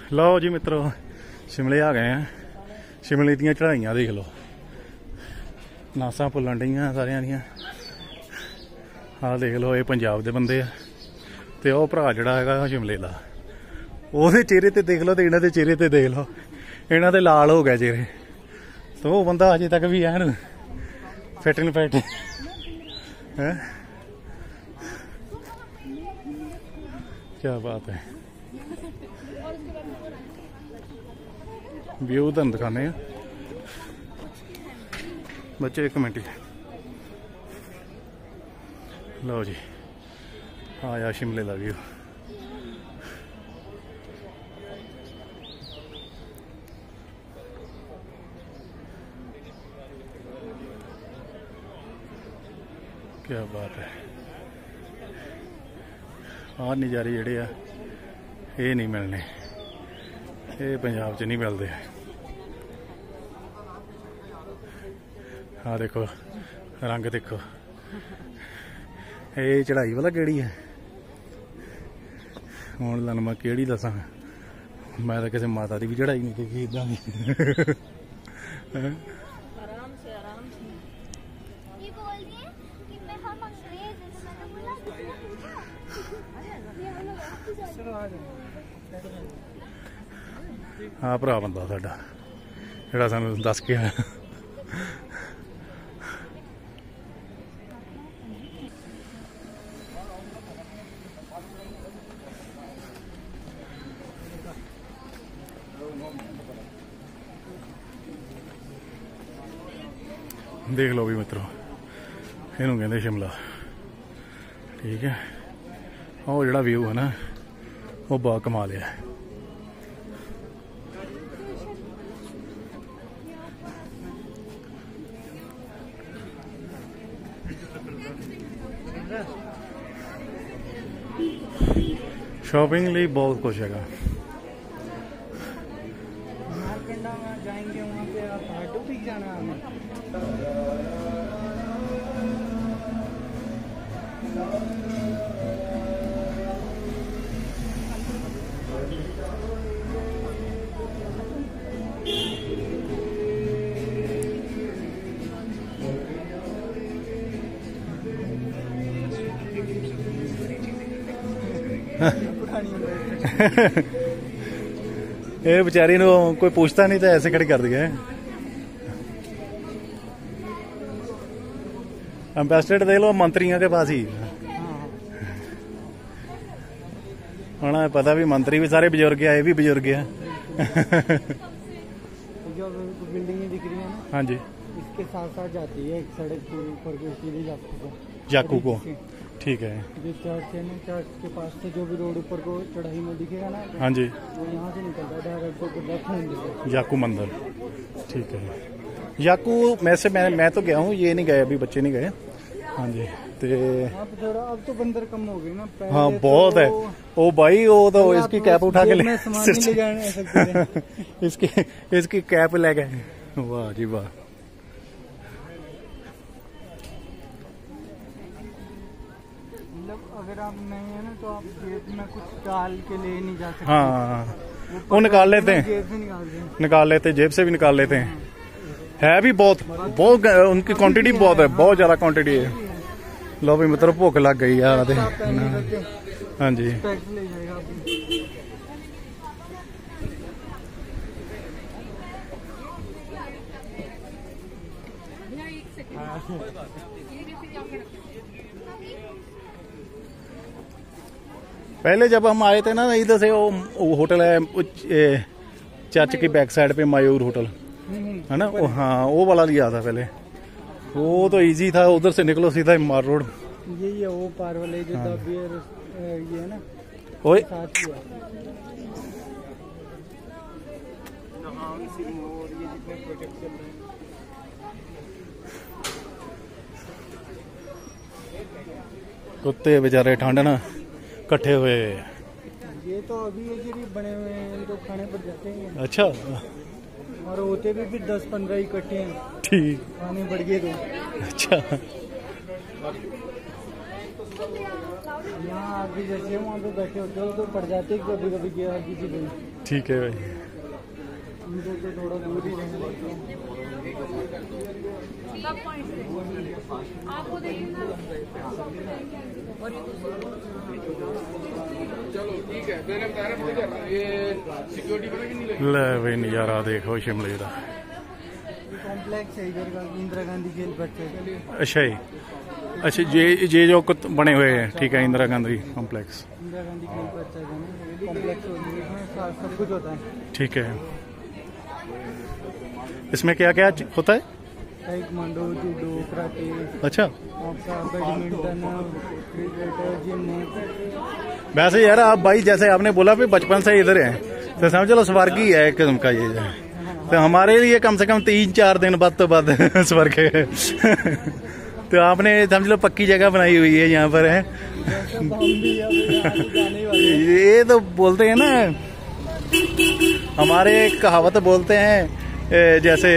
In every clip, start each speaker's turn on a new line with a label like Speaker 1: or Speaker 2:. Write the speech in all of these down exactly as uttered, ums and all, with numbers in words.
Speaker 1: लो जी मित्रों शिमले आ गए हैं। शिमले दी चढ़ाइयां देख लो, नासा भुलन डियां सारियां दियां। आ देख लो ये पंजाब दे बंदे आ ते ओह भरा जिहड़ा हैगा शिमले दा, ओहदे चेहरे ते देख लो ते इन्हां दे चेहरे ते देख लो, इन्हां दे लाल हो गए चेहरे। तो वो बंदा अजे तक भी है फिट एंड फाइट है। क्या बात है। व्यू तुहानूं दिखाने बच्चे, एक मिनट लो जी आया शिमले का व्यू। क्या बात है। आ नज़ारे जिहड़े आ ये नहीं मिलने, ये पंजाब च नहीं मिलते। हाँ देखो रंग देखो, ये चढ़ाई वाला केड़ी है। हुण तुहानूं मैं केड़ी दसां, मैं तो किसी माता की भी चढ़ाई नहीं देखी इदां दी। हाँ भरा बंदा साडा जिहड़ा सानूं दस के आया। देख लो भी मित्रों, इनू कहते शिमला। ठीक है, वो जिहड़ा व्यू है ना वो बहुत कमाल है। शॉपिंग लिए बहुत कुछ है। जाएंगे वहाँ पे आप ऑटो भी जाना है। ये बेचारी नु कोई पूछता नहीं तो ऐसे खड़ी कर दिया। एम्बेसडर देख लो मंत्रियों के पास ही होना पता भी, मंत्री भी सारे बुजुर्ग है, ये भी बुजुर्ग है। जो बिल्डिंगें दिख रही है ना, हाँ जी, इसके साथ साथ जाती है एक सड़क पूरी ऊपर को, सीधी जाकू को, जाकू को। ठीक है, जो चर्च है ना, चर्च के पास से जो भी रोड ऊपर को चढ़ाई में दिखेगा ना, हाँ जी, वो यहाँ से निकलता है डायरेक्ट को जाकू मंदिर। ठीक है, जाकू में से मैं मैं तो गया हूँ, ये नहीं गए अभी, बच्चे नहीं गए। हाँ जी, ते अब थोड़ा अब तो बंदर कम हो गई ना। हाँ बहुत तो है ओ भाई, वो तो इसकी कैप उठा के ले, ले जाने सकते हैं। इसकी इसकी कैप ले गए। वाह जी वाह। अगर आप नहीं है ना तो आप जेब में कुछ डाल के ले नहीं जा सकते। हाँ वो निकाल लेते हैं, जेब से निकाल दें, निकाल लेते हैं, जेब से भी निकाल लेते हैं। है भी बहुत बहुत उनकी क्वांटिटी बहुत है, बहुत ज्यादा क्वांटिटी है। लो भी मतलब भूख लग गई यार। हाँ जी, पहले जब हम आए थे ना इधर से, वो होटल है चर्च की बैक साइड पे, मयूर होटल है ना वो। हाँ वो वाला लिया था पहले, वो तो इजी था, उधर से निकलो सीधा मार रोड। यही है वो पार वाले जो हाँ। ये है ना ओए कुत्ते बेचारे ठंड ना इकट्ठे हुए। ये तो अभी ये बने हुए हैं तो खाने पर जाते हैं। अच्छा, और होते भी फिर दस पंद्रह इकट्ठे हैं। ठीक, खाने बढ़ गए तो। अच्छा यहाँ आगे जैसे वहाँ पे बैठे होते हो तो पड़ जाते कभी कभी गया किसी को। ठीक है भाई, उनको तो थोड़ा दूर ही रहना पड़ता है। आपको ले भाई नज़ारा देखो शिमले का। कॉम्प्लेक्स है इधर का, इंदिरा गांधी खेल बच्चे। अच्छा जी, अच्छा ये ये जो बने हुए हैं, ठीक है, इंदिरा गांधी कॉम्प्लेक्स। इंदिरा गांधी खेल बच्चे कॉम्प्लेक्स सब कुछ होता है। ठीक है, इसमें क्या क्या होता है? Taekwondo, judo, karate. अच्छा, आपका बैडमिंटन, क्रिकेट, जिम। वैसे यार आप भाई जैसे आपने बोला भी बचपन से इधर है तो समझ लो स्वर्ग ही है एक किस्म का ये। तो हमारे लिए कम से कम तीन चार दिन बाद तो बाद स्वर्ग है। तो आपने समझ लो पक्की जगह बनाई हुई है यहाँ पर है। ये तो बोलते हैं ना, हमारे कहावत बोलते हैं जैसे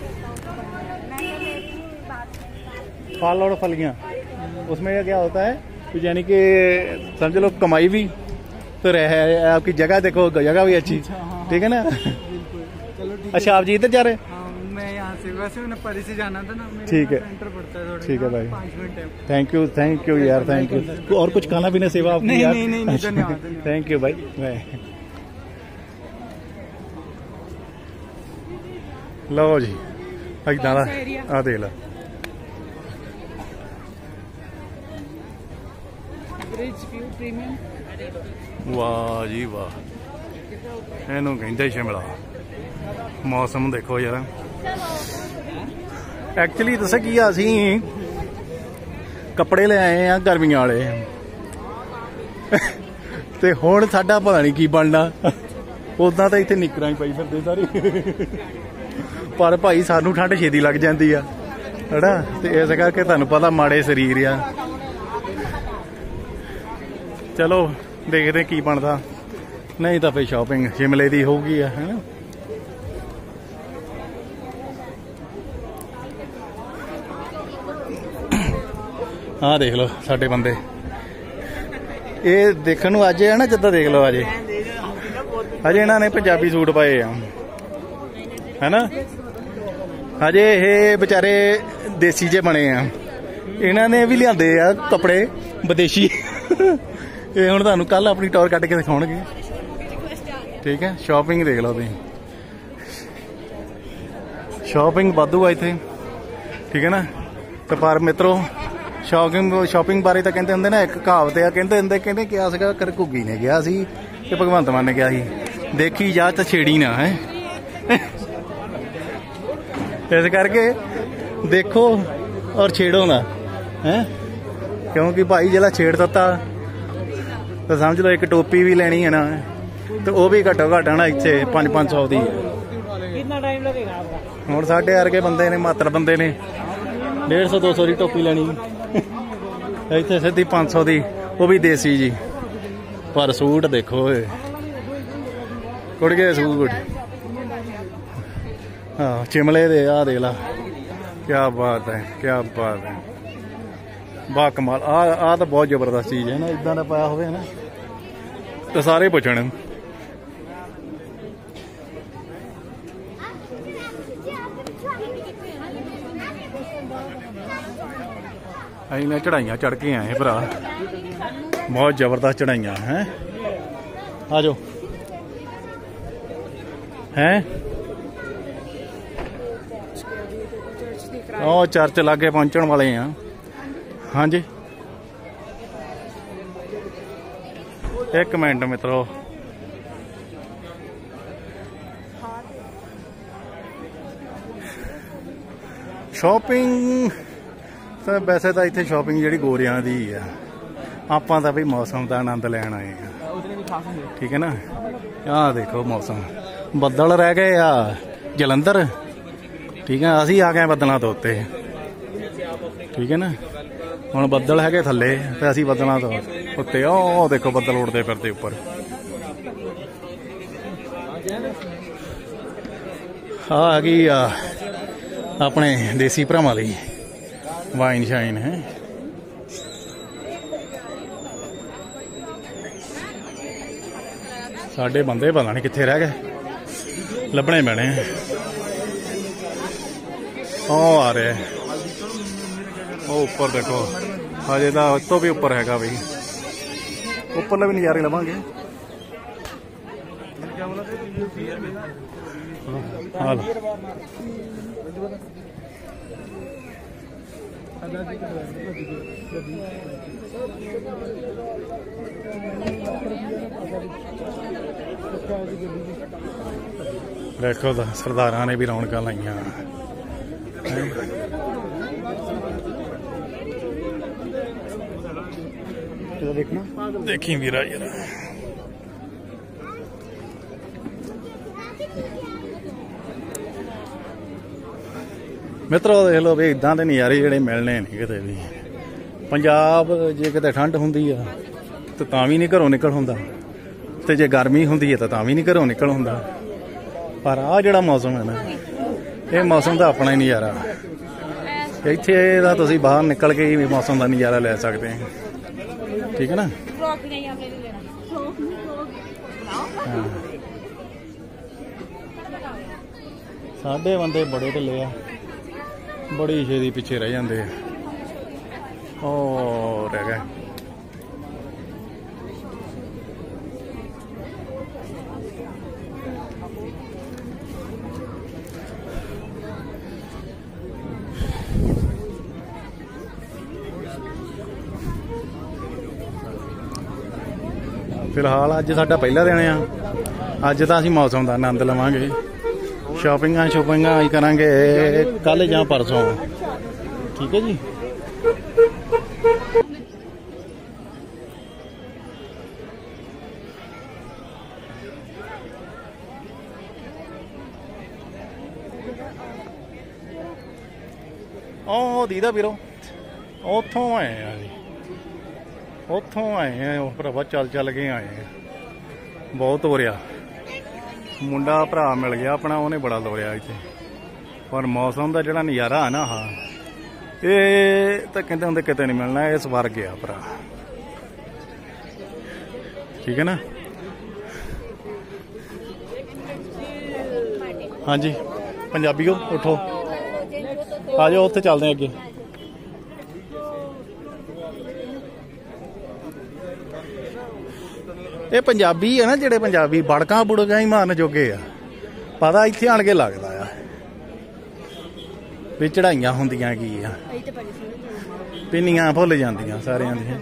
Speaker 1: फल और फलियाँ, उसमें क्या होता है यानी कि समझ लो कमाई भी तो रहे, आपकी जगह देखो जगह भी अच्छी, ठीक है ना। चलो अच्छा, आप जी इधर जा रहे हैं? हाँ, मैं यहाँ से वैसे मैंने परी से जाना था ना। ठीक है, सेंटर पड़ता है थोड़ा। ठीक है भाई, पाँच minute. Thank you thank you यार, थैंक यू। और कुछ खाना पीना सेवा आपकी? नहीं, यार नहीं नहीं, नहीं धन्यवाद। थैंक यू भाई। लो जी इदा आ देख ला, वाह जी वाह, इनू कहते शिमला। मौसम देखो यार, एक्चुअली दसा की असी कपड़े ले आए हैं गर्मियां वाले ते हुण साडा पता नहीं की बनना। उदा तो इत्थे निकरां ही पाई फिरदे सारे, पर भाई सानू ठंड छेती लग जाती है ना, ते इस करके तुहानू पता माड़े शरीर आ। चलो देखते की बनता, नहीं तो फिर शॉपिंग शिमले की होगी है ना। हाँ देख लो साडे बंदे, ये देखने नूं अज है ना, जिद्दां देख लो अजे अजे इन्होंने पंजाबी सूट पाए है ना, अजे ये बेचारे देसी जे बने आ, इन्होंने भी लियादे आ कपड़े विदेशी। ये हुण तुहानूं कल अपनी टॉर कट के दिखाउणगे, ठीक है। शॉपिंग देख लो तुसीं, शॉपिंग वाधू आ इत्थे, ठीक है ना। तो पर मित्रों शॉपिंग शॉपिंग बारे तो कहते होंगे ना, एक कहावत आ, कहते होंगे कहते क्या सीगा, कर घुग्गी ने कहा सी कि भगवंत मान ने कहा सी, देखी जा तो छेड़ी ना है। इस करके देखो और छेड़ो ना है, क्योंकि भाई जिला छेड़ दिता तो समझ लो एक टोपी भी लेनी है ना, तो वह भी घट्टो घट्ट है ना इतने पाँच पाँच सौ की। हुण साडे वर्गे बंदे ने, मात्र बंदे ने डेढ़ सौ दो सौ की टोपी लेनी, इतने सीधी पाँच सौ की, वो भी देसी जी। पर सूट देखो कुड़गे सूट, हाँ शिमले दे, आ देख ला, क्या बात है क्या बात है, वाह कमाल। आ आ तो बहुत जबरदस्त चीज़ है ना, इदा का पाया हो ना तो सारे पुछण। अं ने चढ़ाइया चढ़ के आए भरा, बहुत जबरदस्त चढ़ाइया हैं। आ जाओ हैं, ओ चर्च लागे पहुंचने वाले हैं। हाँ जी एक मिनट मित्रों, शॉपिंग तो वैसे तो इतने शॉपिंग जी गोरियां दी है, आपां तो भी मौसम का आनंद लैन आए हैं, ठीक है ना। आ देखो मौसम, बदल रह गए आ जलंधर, ठीक है, असी आ गए बदलों तो उत्ते, ठीक है ना। हुण बदल है थले तो असी बदलों तो उत्ते, ओ देखो बदल उड़ते फिरते उपर। आ गई आ अपने देसी भरावां लई वाइन शाइन है,
Speaker 2: साडे बंदे पता नहीं कित्थे रह गए, लभने पैने। ओ आ रहे ओ ऊपर देखो, हजे तो इस तो भी उपर है बई, उपरले भी नज़ारे लवांगे। हाँ देखो तो सरदारा ने भी रौनक लाइया। देखना देखी वीरा यार, मित्रों देख लो भी इदा के नज़ारे जोड़े मिलने नहीं किते भी। पंजाब जे किते ठंड होंदी आ तो तां भी नहीं घरों निकल होंदा, ते जे गर्मी होंदी है तो तां भी नहीं घरों निकल होंदा। पर आ जिहड़ा मौसम है ना, ये मौसम का अपना ही नज़ारा। इत्थे दा तुसीं बाहर निकल के ही मौसम का नज़ारा ले सकते हैं, ठीक है ना। हाँ। साडे बंदे बड़े ढिले आ, बड़ी छेती पिछे रह जाते हैं। ओ रह गए फिलहाल अज साडा पहला दिन आ। अज तो असीं मौसम का आनंद लवांगे, शॉपिंगा शॉपिंगा करांगे कल या परसों, ठीक है जी। ओ दीदा वीरो उतों आए हैं जी, उतों आए हैं भरावा, चल चल के आए हैं। बहुत हो रहा, मुंडा भरा मिल गया अपना, उन्हें बड़ा दौड़िया इतने। पर मौसम का जोड़ा नज़ारा है ना, हाँ ये तो कहते होंगे कितने नहीं मिलना, ये स्वर्ग गया भरा, ठीक है ना। हाँ जी पंजाबीओ उठो, आ जाओ उत्थे चलते हैं अगे। ये पंजाबी है ना, जेडे पंजाबी बड़का बुड़का ही मारन जोगे आ, पता इत्थे आण के लगदा आ भी चढ़ाइयां होंदियां की आ, पिन्नियां भुल जांदियां सारियां दियां।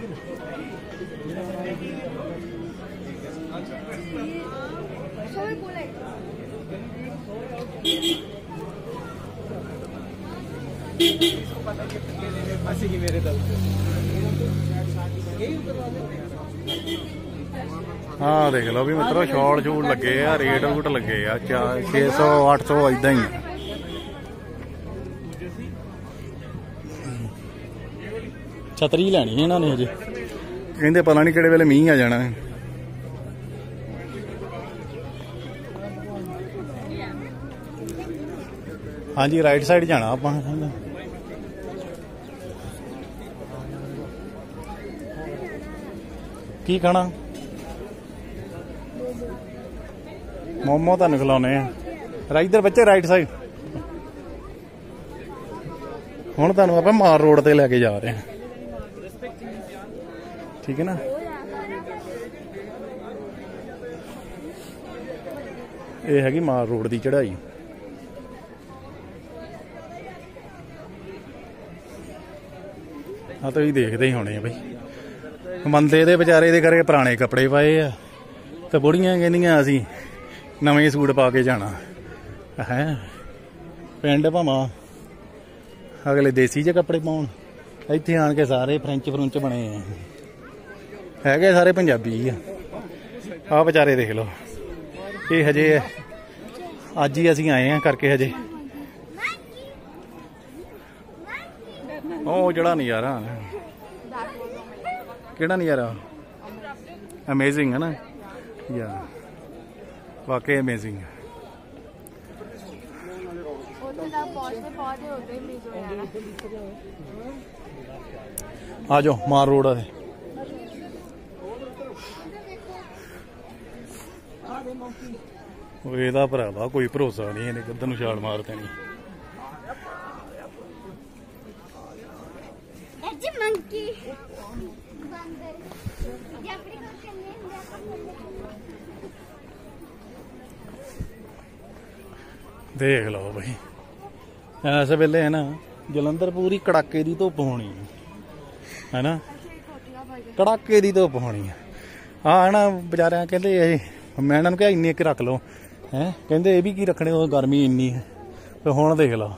Speaker 2: हाँ देख लो भी मित्रों, शॉल शूल लगे आ, रेट रूट लगे आ, चार छे सौ अठ सौ इदा ही। छतरी लैनी है इन्होंने अजे, कहते पता नहीं किहड़े वेले मींह आ जाना है। हाँ जी राइट साइड जाना आपां। की खाना? मोमो तुहानू खिलाने इधर बच्चे राइट साइड। हुण तुहानू आपां मार रोड ते लैके जा रहे हैं, ठीक है ना। ये हैगी मार रोड की चढ़ाई। हाँ तो ये देखते ही होने बई, बंदे दे बेचारे दे करके पुराने कपड़े पाए आ, तो बुढ़ियां कहंदियां असीं नवें सूट पा के जाना है। पिंड भावां अगले देसी जे कपड़े पाउण, इत्थे आण के सारे फ्रेंच फ्रुंच बने है, सारे पंजाबी आ। बेचारे देख लो, ये हजे अज ही असीं आए हैं करके हजे। ओ जड़ा नज़ारा केड़ा नज़ारा, अमेजिंग है ना या, वाकई अमेजिंग है। आ जाओ मार रोड है। ਉਹ ਇਹਦਾ ਭਰਾਵਾ ਕੋਈ ਭਰੋਸਾ ਨਹੀਂ, ਇਹਨੇ ਕਿੱਧਰ ਨੂੰ ਛਾਲ ਮਾਰ ਦੇਣੀ। ਦੇਖ ਲਓ ਬਈ, ਇਸ ਵੇਲੇ ਹੈ ਨਾ ਜਲੰਧਰ ਪੂਰੀ ਕੜਾਕੇ ਦੀ ਧੁੱਪ ਹੋਣੀ ਹੈ ਨਾ, ਕੜਾਕੇ ਦੀ ਧੁੱਪ ਹੋਣੀ ਆ ਹੈ ਨਾ। ਵਿਚਾਰਿਆਂ ਕਹਿੰਦੇ ਇਹ, ਮੈਂ ਇਹਨਾਂ ਨੂੰ ਕਿਹਾ ਇੰਨੀ ਇੱਕ ਰੱਖ ਲਓ ਹੈ, ਕਹਿੰਦੇ ਇਹ ਵੀ ਕੀ ਰੱਖਣੇ, ਉਹ ਗਰਮੀ ਇੰਨੀ ਹੈ। ਤੇ ਹੁਣ ਦੇਖ ਲਓ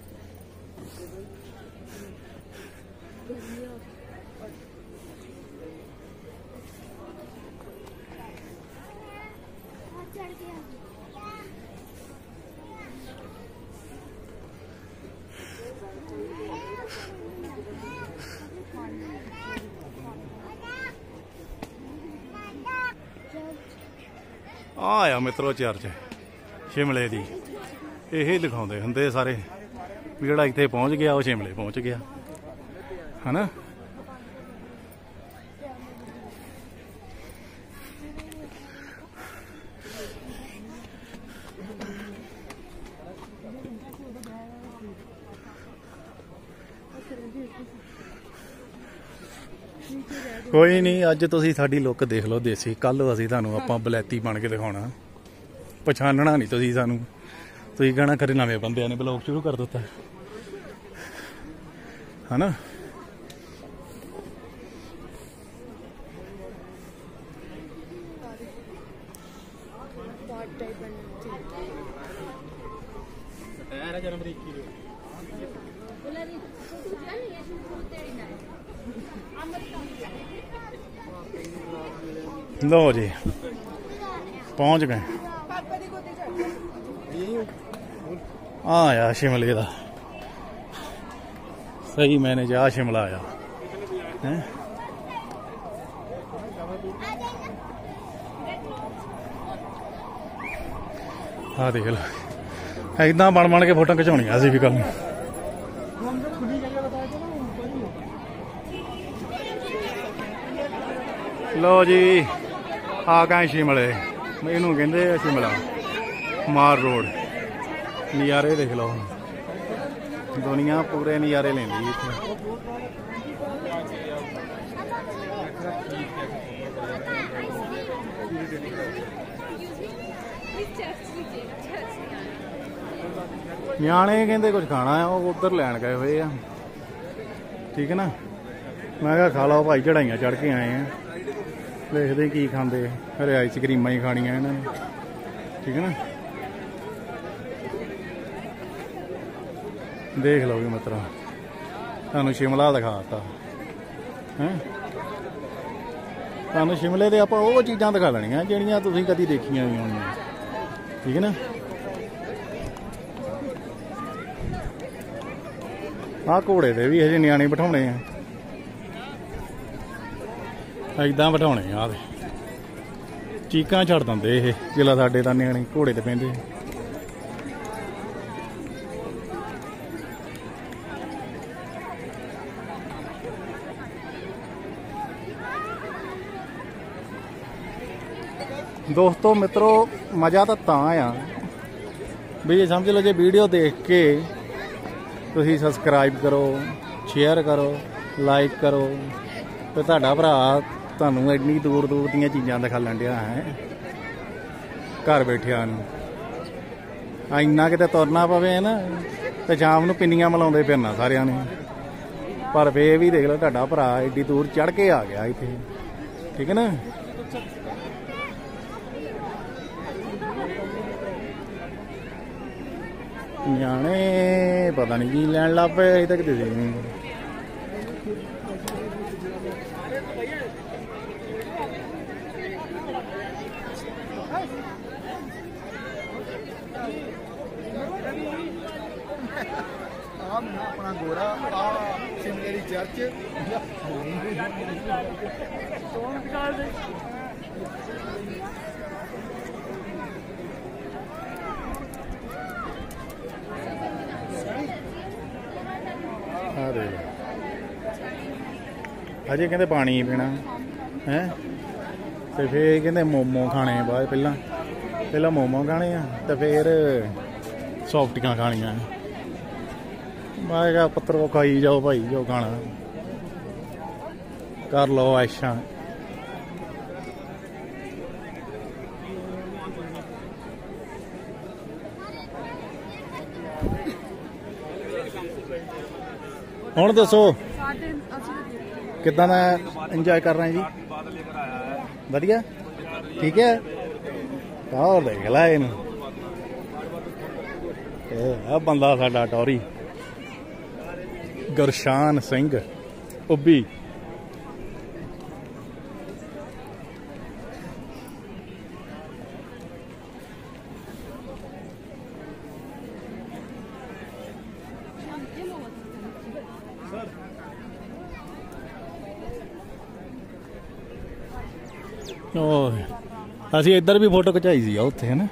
Speaker 2: ਆ ਆ ਮਿੱਤਰੋ ਚਰਚ ਸ਼ਿਮਲੇ ਦੀ। ਇਹ ਦਿਖਾਉਂਦੇ ਹੁੰਦੇ ਸਾਰੇ ਵੀ ਜਿਹੜਾ ਇੱਥੇ ਪਹੁੰਚ ਗਿਆ ਉਹ ਸ਼ਿਮਲੇ ਪਹੁੰਚ ਗਿਆ ਹਨਾ। ਕੋਈ ਨਹੀਂ, ਅੱਜ ਤੁਸੀਂ ਸਾਡੀ ਲੁੱਕ ਦੇਖ ਲਓ ਦੇਸੀ, ਕੱਲ ਅਸੀਂ ਤੁਹਾਨੂੰ ਆਪਾਂ ਬਲੈਤੀ ਬਣ ਕੇ ਦਿਖਾਉਣਾ, ਪਛਾਣਨਾ ਨਹੀਂ ਤੁਸੀਂ ਸਾਨੂੰ। ਤੁਸੀਂ ਕਹਿਣਾ ਖਰੇ ਨਵੇਂ ਬੰਦਿਆਂ ਨੇ ਬਲੌਗ ਸ਼ੁਰੂ ਕਰ ਦਿੱਤਾ ਹਨਾ। ਲਓ ਜੀ ਪਹੁੰਚ ਗਏ। ਆ ਆ ਸ਼ਿਮਲੇ ਦਾ ਸਹੀ ਮੈਨੇ ਜਾ ਸ਼ਿਮਲਾ ਆਇਆ ਹੈ। ਆ ਦੇਖ ਲਓ, ਏਦਾਂ ਬਣ ਬਣ ਕੇ ਫੋਟੋ ਖਿਚਾਉਣੀਆਂ ਅਸੀਂ ਵੀ ਕੱਲ ਨੂੰ। ਲਓ ਜੀ ਆ ਗਏ ਸ਼ਿਮਲੇ, ਇਹਨੂੰ ਕਹਿੰਦੇ ਆ ਸ਼ਿਮਲਾ ਮਾਰ ਰੋਡ। ਨਜ਼ਾਰੇ ਦੇਖ ਲਓ, ਦੁਨੀਆ ਪੂਰੇ ਨਜ਼ਾਰੇ ਲੈਂਦੀ ਇੱਥੇ। ਨਿਆਣੇ ਕਹਿੰਦੇ ਕੁਝ ਖਾਣਾ ਆ, ਉਹ ਉੱਧਰ ਲੈਣ ਗਏ ਹੋਏ ਆ, ਠੀਕ ਹੈ ਨਾ। ਮੈਂ ਕਿਹਾ ਖਾ ਲਓ ਭਾਈ, ਚੜਾਈਆਂ ਚੜ੍ਹ ਕੇ ਆਏ ਆ, ਦੇਖਦੇ ਕੀ ਖਾਂਦੇ। ਹਰੇ ਆਈਸ ਕਰੀਮਾਂ ਹੀ ਖਾਣੀਆਂ ਇਹਨਾਂ ਨੇ, ਠੀਕ ਹੈ ਨਾ। ਦੇਖ ਲਓ ਵੀ ਮਿੱਤਰਾਂ, ਤੁਹਾਨੂੰ ਸ਼ਿਮਲਾ ਦਿਖਾਤਾ ਹੈ। ਤੁਹਾਨੂੰ ਸ਼ਿਮਲੇ ਦੇ ਆਪਾਂ ਉਹ ਚੀਜ਼ਾਂ ਦਿਖਾ ਲੈਣੀਆਂ ਜਿਹੜੀਆਂ ਤੁਸੀਂ ਕਦੀ ਦੇਖੀਆਂ ਵੀ ਹੋਣੀਆਂ, ਠੀਕ ਹੈ ਨਾ। ਆਹ ਘੋੜੇ ਤੇ ਵੀ ਹਜੇ ਨਿਆਣੇ ਬਿਠਾਉਣੇ ਆ, ਏਦਾਂ ਬਿਠਾਉਣੇ ਆ। ਚੀਕਾਂ ਛੱਡ ਦਿੰਦੇ ਇਹ ਜਿਲਾ ਸਾਡੇ ਤਾਂ ਨਿਆਣੇ ਘੋੜੇ ਤੇ ਪੈਂਦੇ। ਦੋਸਤੋ ਮਿੱਤਰੋ, ਮਜ਼ਾ ਤਾਂ ਤਾਂ ਆ ਵੀ ਇਹ ਸਮਝ ਲਓ ਜੇ ਵੀਡੀਓ ਦੇਖ ਕੇ ਤੁਸੀਂ ਸਬਸਕ੍ਰਾਈਬ ਕਰੋ, ਸ਼ੇਅਰ ਕਰੋ, ਲਾਈਕ ਕਰੋ, ਤੇ ਤੁਹਾਡਾ ਭਰਾ ਤੁਹਾਨੂੰ ਇੰਨੀ ਦੂਰ ਦੂਰ ਦੀਆਂ ਚੀਜ਼ਾਂ ਦਿਖਾਲਣ ਡਿਆ ਹੈ ਘਰ ਬੈਠਿਆਂ ਨੂੰ। ਇੰਨਾ ਕਿਤੇ ਤੁਰਨਾ ਪਵੇ ਨਾ ਤੇ ਸ਼ਾਮ ਨੂੰ ਪਿੰਨੀਆਂ ਮਲਾਉਂਦੇ ਫਿਰਨਾ ਸਾਰਿਆਂ ਨੇ, ਪਰ ਫੇਰ ਵੀ ਦੇਖ ਲਓ ਤੁਹਾਡਾ ਭਰਾ ਏਡੀ ਦੂਰ ਚੜ੍ਹ ਕੇ ਆ ਗਿਆ ਇੱਥੇ, ਠੀਕ ਹੈ ਨਾ। ਨਿਆਣੇ ਪਤਾ ਨਹੀਂ ਕੀ ਲੈਣ ਲੱਗ ਪਏ, ਅਜੇ ਤੱਕ ਦੇ ਨਹੀਂ।
Speaker 1: अपना गोरा शिमले की चर्च
Speaker 2: अजे कहते पानी पीना है, तो फिर कहते मोमो खाने बाद पहला ਪਹਿਲਾਂ ਮੋਮੋ ਖਾਣੇ ਆ ਤੇ ਫਿਰ ਸੌਫਟੀਆਂ ਖਾਣੀਆਂ। ਮੈਂ ਕਿਹਾ ਪੁੱਤਰੋ ਖਾਈ ਜਾਓ ਭਾਈ ਜੋ ਖਾਣਾ ਕਰ ਲਓ ਐਸ਼ਾਂ। ਹੁਣ ਦੱਸੋ ਕਿੱਦਾਂ ਦਾ ਇੰਜੋਏ ਕਰ ਰਹੇ ਜੀ? ਵਧੀਆ ਠੀਕ ਹੈ। ਆਹ ਦੇਖ ਲੈ ਇਹਨੂੰ, ਇਹ ਆ ਬੰਦਾ ਸਾਡਾ ਟੌਰੀ ਗੁਰਸ਼ਾਨ ਸਿੰਘ ਉੱਬੀ। ਅਸੀਂ ਇੱਧਰ ਵੀ ਫੋਟੋ ਖਿਚਾਈ ਸੀ ਆ ਉੱਥੇ, ਹੈ ਨਾ।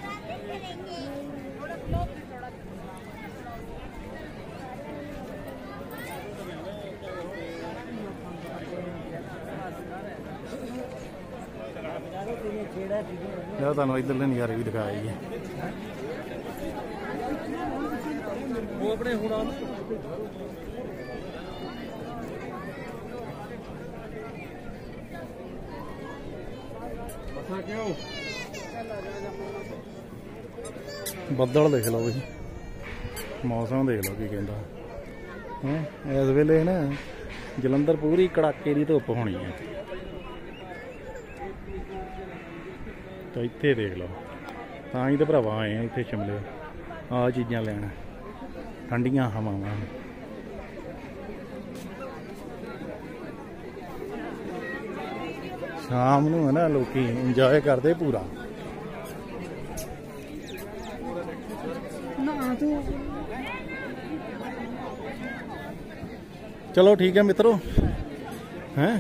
Speaker 2: ਯਾਰ ਤੁਹਾਨੂੰ ਇੱਧਰਲੇ ਨਜ਼ਾਰੇ ਵੀ ਦਿਖਾਏ ਜੀ। ਉਹ ਆਪਣੇ ਹੁਣ ਬੱਦਲ ਦੇਖ ਲਓ ਜੀ, ਮੌਸਮ ਦੇਖ ਲਓ ਕੀ ਕਹਿੰਦਾ ਹੈ। ਇਸ ਵੇਲੇ ਨਾ ਜਲੰਧਰ ਪੂਰੀ ਕੜਾਕੇ ਦੀ ਧੁੱਪ ਹੋਣੀ ਹੈ। ਤਾਂ ਇੱਥੇ ਦੇਖ ਲਓ, ਤਾਂ ਹੀ ਤਾਂ ਭਰਾਵਾ ਆਏ ਆ ਇੱਥੇ ਸ਼ਿਮਲੇ ਆਹ ਚੀਜ਼ਾਂ ਲੈਣ, ਠੰਡੀਆਂ ਹਵਾਵਾਂ। ਸ਼ਾਮ ਨੂੰ ਹੈ ਨਾ ਲੋਕੀ ਇੰਜੋਏ ਕਰਦੇ ਪੂਰਾ। ਚਲੋ ਠੀਕ ਹੈ ਮਿੱਤਰੋ, ਹੈਂ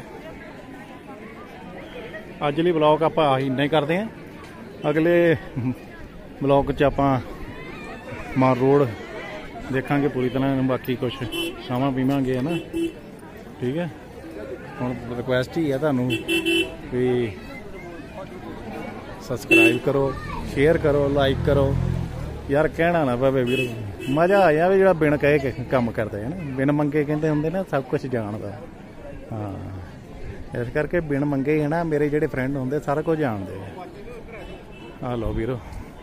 Speaker 2: ਅੱਜ ਲਈ ਬਲੌਗ ਆਪਾਂ ਆਹੀ ਇੰਨਾ ਹੀ ਕਰਦੇ ਹਾਂ। ਅਗਲੇ ਬਲੌਗ 'ਚ ਆਪਾਂ ਮਾਰ ਰੋਡ ਦੇਖਾਂਗੇ ਪੂਰੀ ਤਰ੍ਹਾਂ, ਬਾਕੀ ਕੁਛ ਖਾਵਾਂ ਪੀਵਾਂਗੇ, ਹੈ ਨਾ। ਠੀਕ ਹੈ, ਹੁਣ ਰਿਕੁਐਸਟ ਹੀ ਹੈ ਤੁਹਾਨੂੰ ਵੀ ਸਬਸਕ੍ਰਾਈਬ ਕਰੋ, ਸ਼ੇਅਰ ਕਰੋ, ਲਾਈਕ ਕਰੋ। ਯਾਰ ਕਹਿਣਾ ਨਾ ਪਵੇ ਵੀਰ, ਮਜ਼ਾ ਆਇਆ ਵੀ ਜਿਹੜਾ ਬਿਨ ਕਹੇ ਕੇ ਕੰਮ ਕਰਦਾ ਹੈ ਨਾ, ਬਿਨ ਮੰਗੇ ਕਹਿੰਦੇ ਹੁੰਦੇ ਨਾ ਸਭ ਕੁਝ ਜਾਣਦਾ। ਹਾਂ, ਇਸ ਕਰਕੇ ਬਿਨ ਮੰਗੇ ਹੈ ਨਾ ਮੇਰੇ ਜਿਹੜੇ ਫਰੈਂਡ ਹੁੰਦੇ ਸਾਰਾ ਕੁਝ ਜਾਣਦੇ ਆ। ਆ ਲਓ ਵੀਰੋ,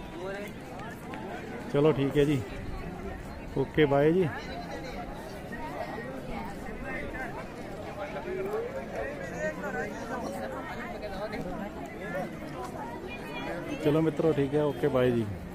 Speaker 2: ਚਲੋ ਠੀਕ ਹੈ ਜੀ, ਓਕੇ ਬਾਏ ਜੀ। ਚਲੋ ਮਿੱਤਰੋ ਠੀਕ ਹੈ, ਓਕੇ ਬਾਏ ਜੀ।